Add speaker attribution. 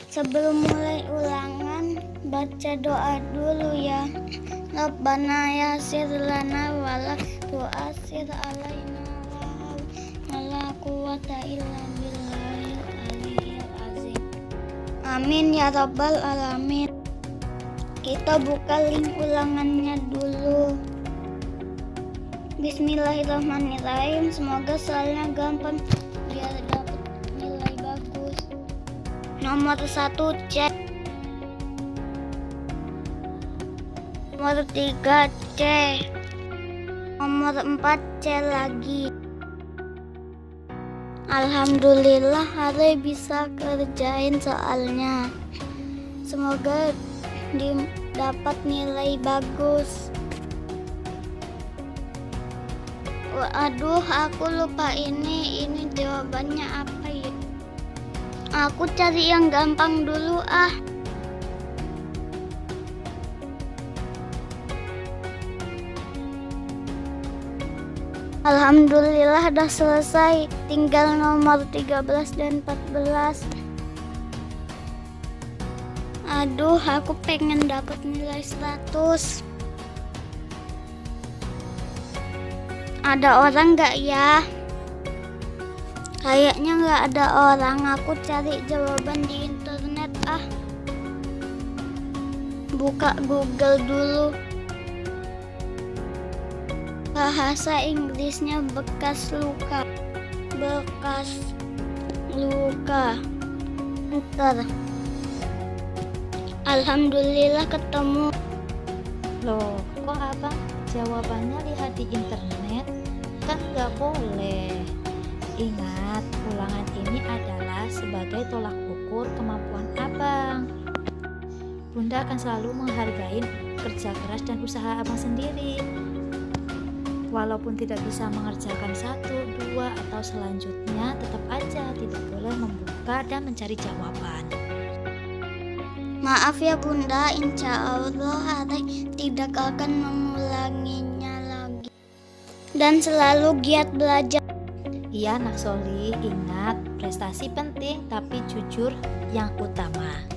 Speaker 1: Sebelum mulai ulangan, baca doa dulu ya. Rabbana yassir lana wala tu'assir alaina wala quwwata illa billahil aliyyil azim. Amin ya rabbal alamin. Kita buka link ulangannya dulu. Bismillahirrahmanirrahim. Semoga soalnya gampang biar dapat nilai bagus. Nomor 1 C. Nomor 3 C. Nomor 4 C lagi. Alhamdulillah hari bisa kerjain soalnya. Semoga dapat nilai bagus. Aduh, aku lupa ini jawabannya apa ya? Aku cari yang gampang dulu ah. Alhamdulillah udah selesai, tinggal nomor 13 dan 14. Aduh, aku pengen dapat nilai 100. Ada orang nggak ya? Kayaknya nggak ada orang. Aku cari jawaban di internet ah. Buka Google dulu. Bahasa Inggrisnya bekas luka. Bekas luka. Enter. Alhamdulillah ketemu.
Speaker 2: Loh, kok abang jawabannya lihat di internet? Kan nggak boleh. Ingat, ulangan ini adalah sebagai tolak ukur kemampuan abang. Bunda akan selalu menghargai kerja keras dan usaha abang sendiri. Walaupun tidak bisa mengerjakan 1, 2, atau selanjutnya, tetap aja tidak boleh membuka dan mencari jawaban.
Speaker 1: Maaf ya Bunda, insya Allah hari tidak akan mengulanginya lagi. Dan selalu giat belajar.
Speaker 2: Iya, Nak Soli, ingat prestasi penting tapi jujur yang utama.